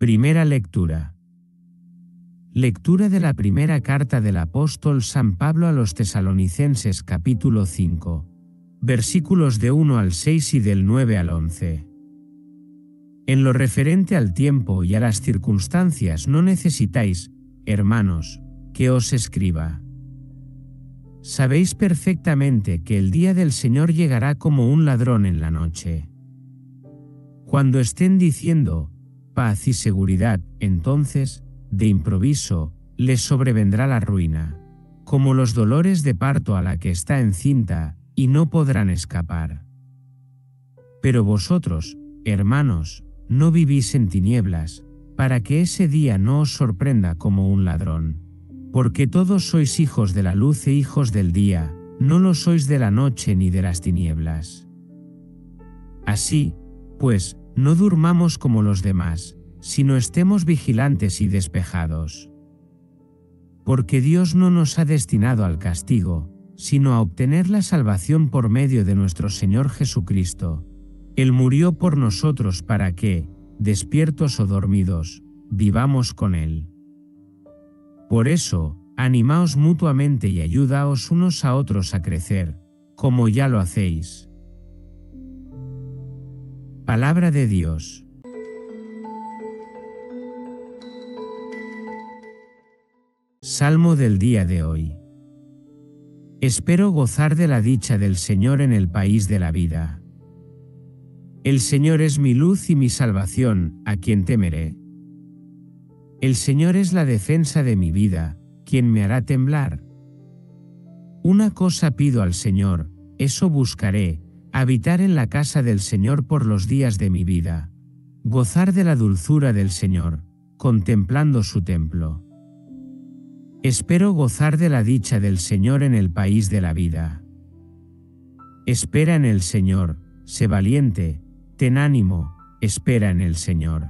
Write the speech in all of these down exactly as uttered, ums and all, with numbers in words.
Primera lectura. Lectura de la primera carta del apóstol San Pablo a los Tesalonicenses capítulo cinco, versículos de uno al seis y del nueve al once. En lo referente al tiempo y a las circunstancias no necesitáis, hermanos, que os escriba. Sabéis perfectamente que el día del Señor llegará como un ladrón en la noche. Cuando estén diciendo paz y seguridad, entonces, de improviso, les sobrevendrá la ruina, como los dolores de parto a la que está encinta, y no podrán escapar. Pero vosotros, hermanos, no vivís en tinieblas, para que ese día no os sorprenda como un ladrón. Porque todos sois hijos de la luz e hijos del día, no lo sois de la noche ni de las tinieblas. Así, pues, no durmamos como los demás, sino estemos vigilantes y despejados. Porque Dios no nos ha destinado al castigo, sino a obtener la salvación por medio de nuestro Señor Jesucristo. Él murió por nosotros para que, despiertos o dormidos, vivamos con Él. Por eso, animaos mutuamente y ayudaos unos a otros a crecer, como ya lo hacéis. Palabra de Dios. Salmo del día de hoy. Espero gozar de la dicha del Señor en el país de la vida. El Señor es mi luz y mi salvación, ¿a quién temeré? El Señor es la defensa de mi vida, ¿quién me hará temblar? Una cosa pido al Señor, eso buscaré, habitar en la casa del Señor por los días de mi vida, gozar de la dulzura del Señor, contemplando su templo. Espero gozar de la dicha del Señor en el país de la vida. Espera en el Señor, sé valiente, ten ánimo, espera en el Señor.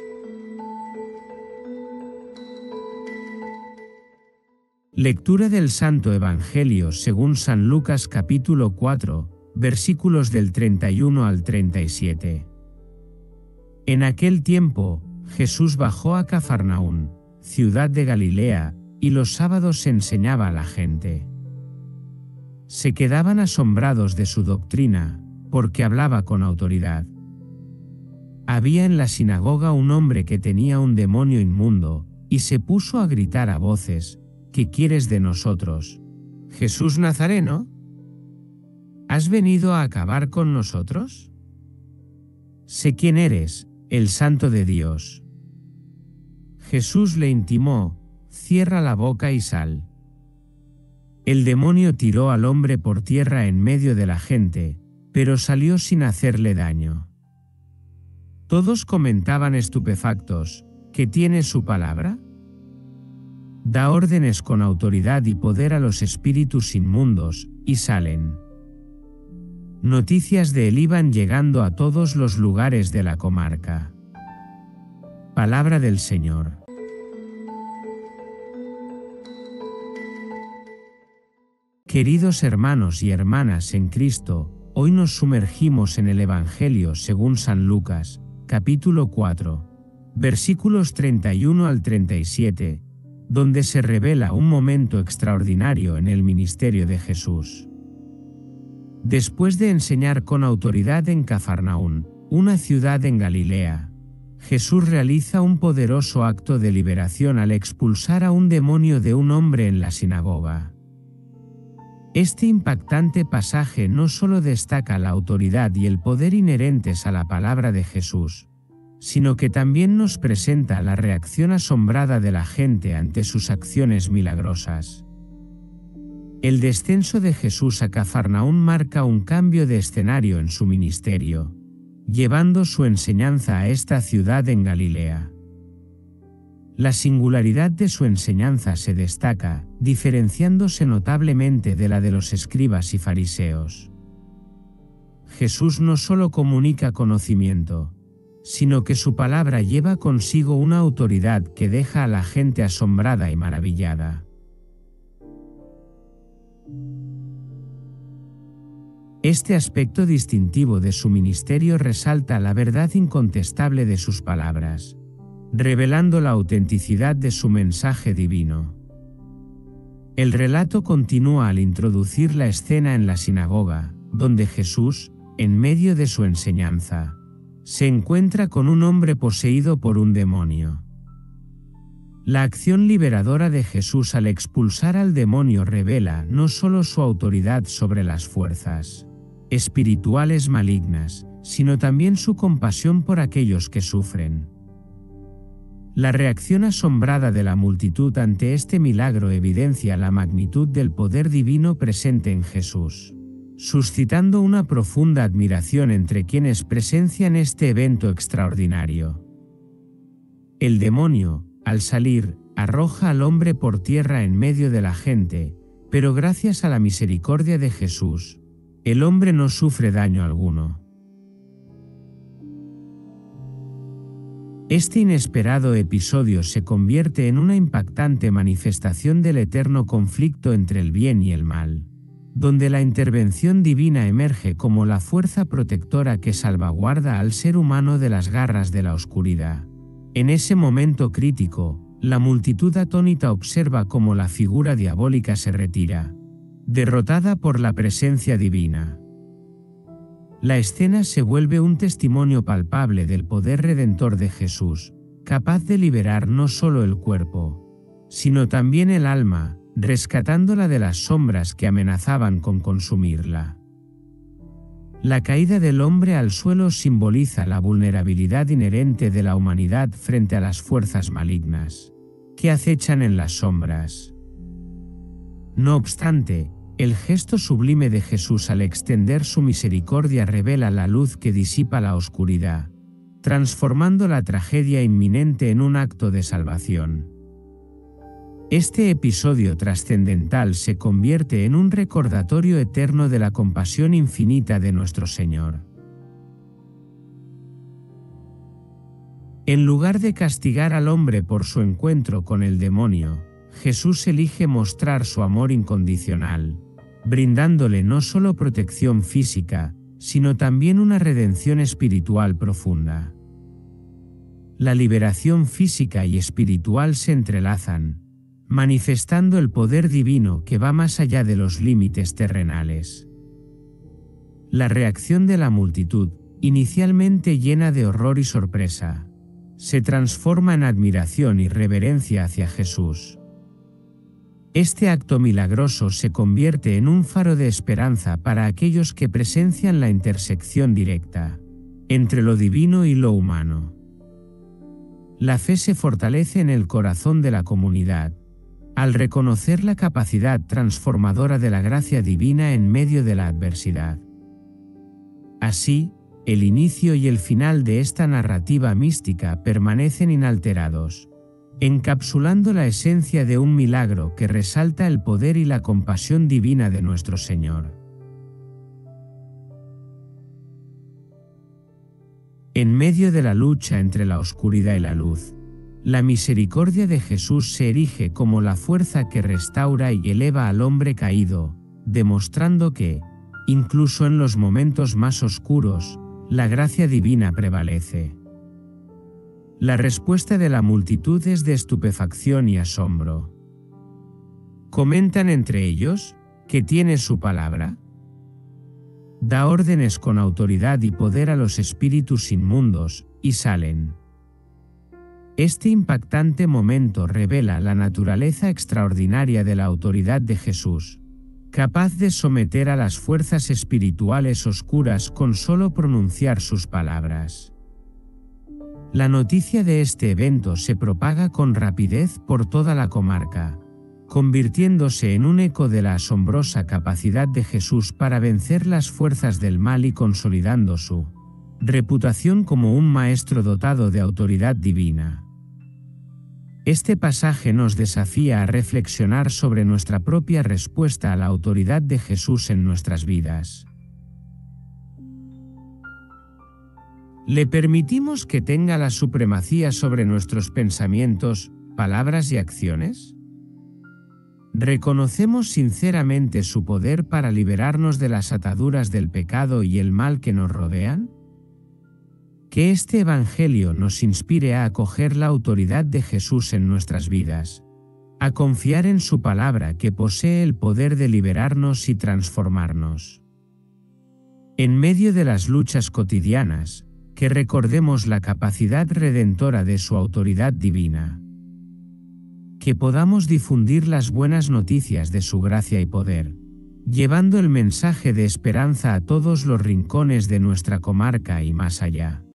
Lectura del Santo Evangelio según San Lucas capítulo cuatro, versículos del treinta y uno al treinta y siete. En aquel tiempo, Jesús bajó a Cafarnaún, ciudad de Galilea, y los sábados enseñaba a la gente. Se quedaban asombrados de su doctrina, porque hablaba con autoridad. Había en la sinagoga un hombre que tenía un demonio inmundo, y se puso a gritar a voces: ¿Qué quieres de nosotros, Jesús Nazareno? ¿Has venido a acabar con nosotros? Sé quién eres, el Santo de Dios. Jesús le intimó: cierra la boca y sal. El demonio tiró al hombre por tierra en medio de la gente, pero salió sin hacerle daño. Todos comentaban estupefactos: ¿qué tiene su palabra? Da órdenes con autoridad y poder a los espíritus inmundos, y salen. Noticias de él iban llegando a todos los lugares de la comarca. Palabra del Señor. Queridos hermanos y hermanas en Cristo, hoy nos sumergimos en el Evangelio según San Lucas, capítulo cuatro, versículos treinta y uno al treinta y siete, donde se revela un momento extraordinario en el ministerio de Jesús. Después de enseñar con autoridad en Cafarnaún, una ciudad en Galilea, Jesús realiza un poderoso acto de liberación al expulsar a un demonio de un hombre en la sinagoga. Este impactante pasaje no solo destaca la autoridad y el poder inherentes a la palabra de Jesús, sino que también nos presenta la reacción asombrada de la gente ante sus acciones milagrosas. El descenso de Jesús a Cafarnaún marca un cambio de escenario en su ministerio, llevando su enseñanza a esta ciudad en Galilea. La singularidad de su enseñanza se destaca, diferenciándose notablemente de la de los escribas y fariseos. Jesús no solo comunica conocimiento, sino que su palabra lleva consigo una autoridad que deja a la gente asombrada y maravillada. Este aspecto distintivo de su ministerio resalta la verdad incontestable de sus palabras. revelando la autenticidad de su mensaje divino. El relato continúa al introducir la escena en la sinagoga, donde Jesús, en medio de su enseñanza, se encuentra con un hombre poseído por un demonio. La acción liberadora de Jesús al expulsar al demonio revela no solo su autoridad sobre las fuerzas espirituales malignas, sino también su compasión por aquellos que sufren. La reacción asombrada de la multitud ante este milagro evidencia la magnitud del poder divino presente en Jesús, suscitando una profunda admiración entre quienes presencian este evento extraordinario. El demonio, al salir, arroja al hombre por tierra en medio de la gente, pero gracias a la misericordia de Jesús, el hombre no sufre daño alguno. Este inesperado episodio se convierte en una impactante manifestación del eterno conflicto entre el bien y el mal, donde la intervención divina emerge como la fuerza protectora que salvaguarda al ser humano de las garras de la oscuridad. En ese momento crítico, la multitud atónita observa cómo la figura diabólica se retira, derrotada por la presencia divina. La escena se vuelve un testimonio palpable del poder redentor de Jesús, capaz de liberar no solo el cuerpo, sino también el alma, rescatándola de las sombras que amenazaban con consumirla. La caída del hombre al suelo simboliza la vulnerabilidad inherente de la humanidad frente a las fuerzas malignas que acechan en las sombras. No obstante, el gesto sublime de Jesús al extender su misericordia revela la luz que disipa la oscuridad, transformando la tragedia inminente en un acto de salvación. Este episodio trascendental se convierte en un recordatorio eterno de la compasión infinita de nuestro Señor. En lugar de castigar al hombre por su encuentro con el demonio, Jesús elige mostrar su amor incondicional, brindándole no solo protección física, sino también una redención espiritual profunda. La liberación física y espiritual se entrelazan, manifestando el poder divino que va más allá de los límites terrenales. La reacción de la multitud, inicialmente llena de horror y sorpresa, se transforma en admiración y reverencia hacia Jesús. Este acto milagroso se convierte en un faro de esperanza para aquellos que presencian la intersección directa entre lo divino y lo humano. La fe se fortalece en el corazón de la comunidad, al reconocer la capacidad transformadora de la gracia divina en medio de la adversidad. Así, el inicio y el final de esta narrativa mística permanecen inalterados, encapsulando la esencia de un milagro que resalta el poder y la compasión divina de nuestro Señor. En medio de la lucha entre la oscuridad y la luz, la misericordia de Jesús se erige como la fuerza que restaura y eleva al hombre caído, demostrando que, incluso en los momentos más oscuros, la gracia divina prevalece. La respuesta de la multitud es de estupefacción y asombro. Comentan entre ellos, ¿qué tiene su palabra? Da órdenes con autoridad y poder a los espíritus inmundos, y salen. Este impactante momento revela la naturaleza extraordinaria de la autoridad de Jesús, capaz de someter a las fuerzas espirituales oscuras con solo pronunciar sus palabras. La noticia de este evento se propaga con rapidez por toda la comarca, convirtiéndose en un eco de la asombrosa capacidad de Jesús para vencer las fuerzas del mal y consolidando su reputación como un maestro dotado de autoridad divina. Este pasaje nos desafía a reflexionar sobre nuestra propia respuesta a la autoridad de Jesús en nuestras vidas. ¿Le permitimos que tenga la supremacía sobre nuestros pensamientos, palabras y acciones? ¿Reconocemos sinceramente su poder para liberarnos de las ataduras del pecado y el mal que nos rodean? Que este Evangelio nos inspire a acoger la autoridad de Jesús en nuestras vidas, a confiar en su palabra que posee el poder de liberarnos y transformarnos. En medio de las luchas cotidianas, que recordemos la capacidad redentora de su autoridad divina. Que podamos difundir las buenas noticias de su gracia y poder, llevando el mensaje de esperanza a todos los rincones de nuestra comarca y más allá.